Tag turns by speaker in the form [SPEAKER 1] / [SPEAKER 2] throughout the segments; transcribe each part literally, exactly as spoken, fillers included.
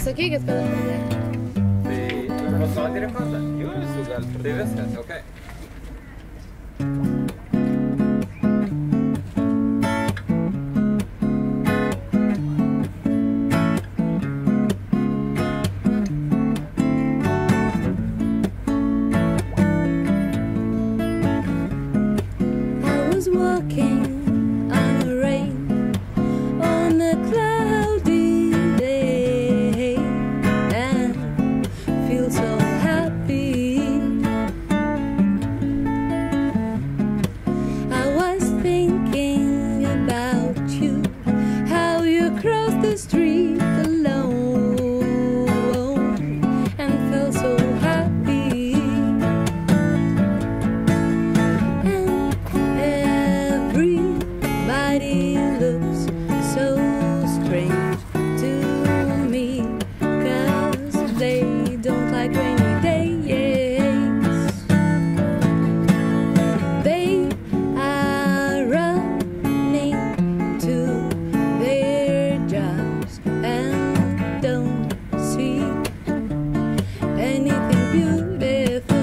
[SPEAKER 1] sakykit, kada pradėti.
[SPEAKER 2] Tai pasakė rekordą? Jau visų gali. Tai viskas, okei.
[SPEAKER 3] Walking on the rain on a cloudy day and feel so happy. I was thinking about you, how you crossed the street alone and felt so happy. Everybody looks so strange to me, 'cause they don't like rainy days. They are running to their jobs and don't see anything beautiful.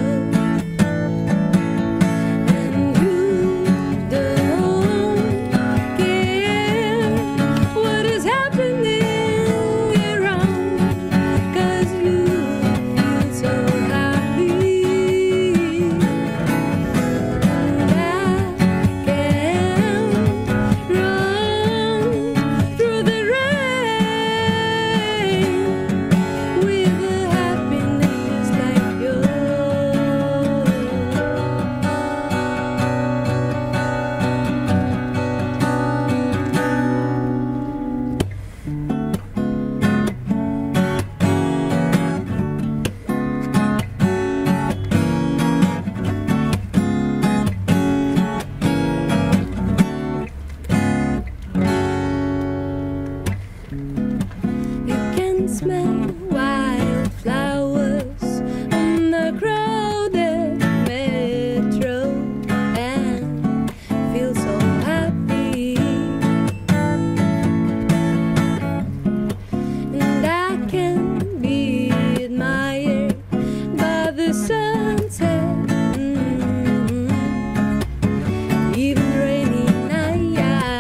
[SPEAKER 3] Smell wildflowers on the crowded metro and feel so happy. And I can be admired by the sunset, mm-hmm. Even rainy night.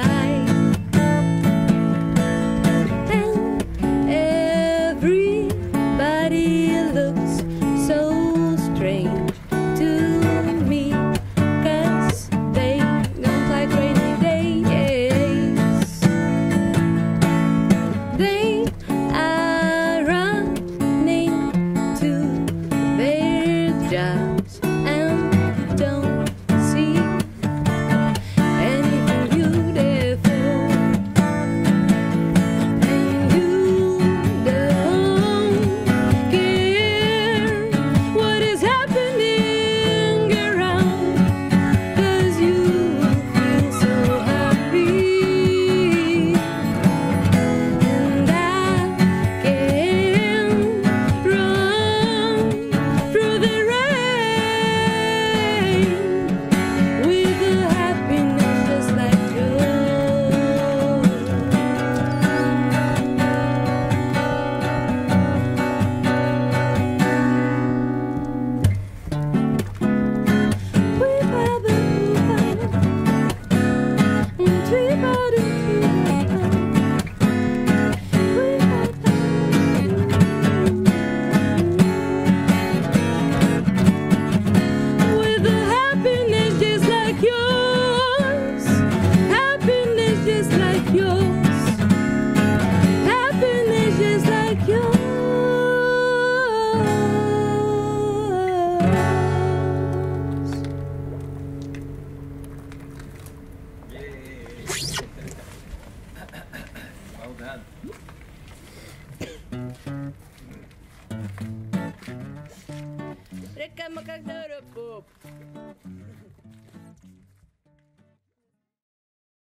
[SPEAKER 3] Everybody looks so strange to me, 'cause they don't like rainy days. They are running to their jobs and don't see anything beautiful.
[SPEAKER 2] Well done.
[SPEAKER 3] Река Макагдора Поп.